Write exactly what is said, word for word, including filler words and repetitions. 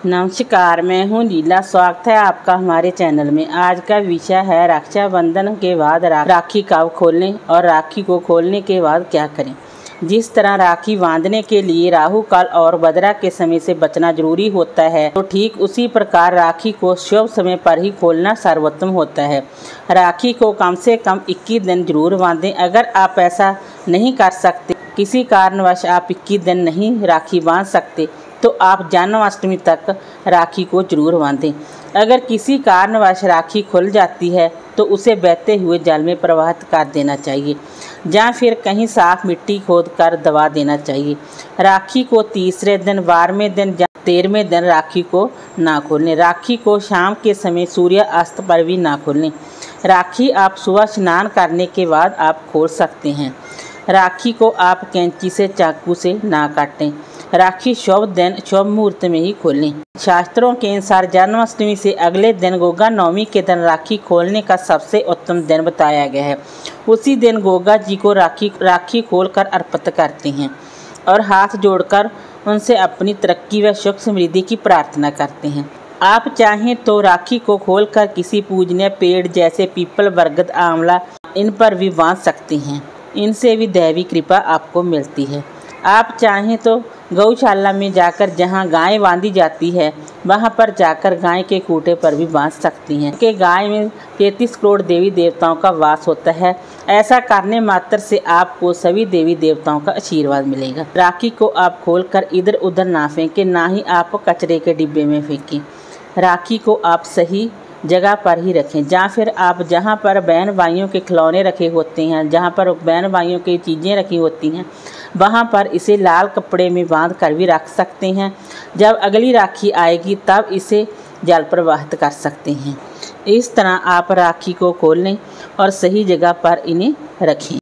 नमस्कार, मैं हूं लीला। स्वागत है आपका हमारे चैनल में। आज का विषय है रक्षाबंधन के बाद रा, राखी कब खोलें और राखी को खोलने के बाद क्या करें। जिस तरह राखी बांधने के लिए राहु काल और बदरा के समय से बचना जरूरी होता है, तो ठीक उसी प्रकार राखी को शुभ समय पर ही खोलना सर्वोत्तम होता है। राखी को कम से कम इक्कीस दिन जरूर बांधें। अगर आप ऐसा नहीं कर सकते, किसी कारणवश आप इक्कीस दिन नहीं राखी बांध सकते, तो आप जन्माष्टमी तक राखी को जरूर बांधें। अगर किसी कारणवश राखी खुल जाती है तो उसे बहते हुए जल में प्रवाहित कर देना चाहिए या फिर कहीं साफ मिट्टी खोद कर दबा देना चाहिए। राखी को तीसरे दिन, बारहवें दिन या तेरहवें दिन राखी को ना खोलें। राखी को शाम के समय सूर्य अस्त पर भी ना खोलें। राखी आप सुबह स्नान करने के बाद आप खोल सकते हैं। राखी को आप कैंची से, चाकू से ना काटें। राखी शुभ दिन शुभ मुहूर्त में ही खोलें। शास्त्रों के अनुसार जन्माष्टमी से अगले दिन गोगा नवमी के दिन राखी खोलने का सबसे उत्तम दिन बताया गया है। उसी दिन गोगा जी को राखी राखी खोलकर अर्पित करते हैं और हाथ जोड़कर उनसे अपनी तरक्की व सुख समृद्धि की प्रार्थना करते हैं। आप चाहें तो राखी को खोलकर किसी पूजनीय पेड़ जैसे पीपल, बरगद, आंवला इन पर भी बांध सकते हैं। इनसे भी दैवी कृपा आपको मिलती है। आप चाहें तो गौशाला में जाकर जहां गाय बांधी जाती है, वहां पर जाकर गाय के खूंटे पर भी बांध सकती हैं कि गाय में तैंतीस करोड़ देवी देवताओं का वास होता है। ऐसा करने मात्र से आपको सभी देवी देवताओं का आशीर्वाद मिलेगा। राखी को आप खोलकर इधर उधर ना फेंकें, ना ही आप कचरे के डिब्बे में फेंकें। राखी को आप सही जगह पर ही रखें, या फिर आप जहां पर बहन भाइयों के खिलौने रखे होते हैं, जहां पर बहन भाइयों की चीज़ें रखी होती हैं, वहां पर इसे लाल कपड़े में बांध कर भी रख सकते हैं। जब अगली राखी आएगी तब इसे जल प्रवाहित कर सकते हैं। इस तरह आप राखी को खोल लें और सही जगह पर इन्हें रखें।